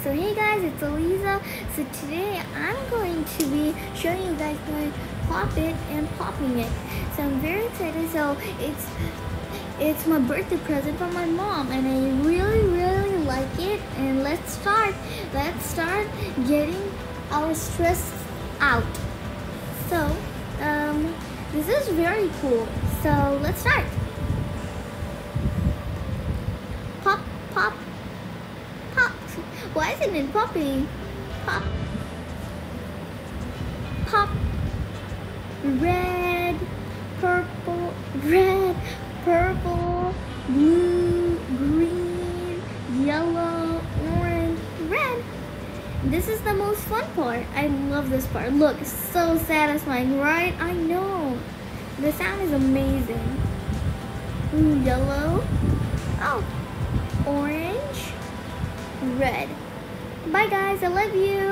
So hey guys, it's Eliza. So today I'm going to be showing you guys my pop it and popping it. So I'm very excited. So it's my birthday present from my mom and I really like it. And let's start getting our stress out. So this is very cool. So let's start. Pop, pop, pop. Why isn't it popping? Pop, pop. Red, purple, blue, green, yellow, orange, red. This is the most fun part. I love this part. Look, so satisfying, right? I know. The sound is amazing. Yellow. Oh. Orange. Red. Bye guys, I love you.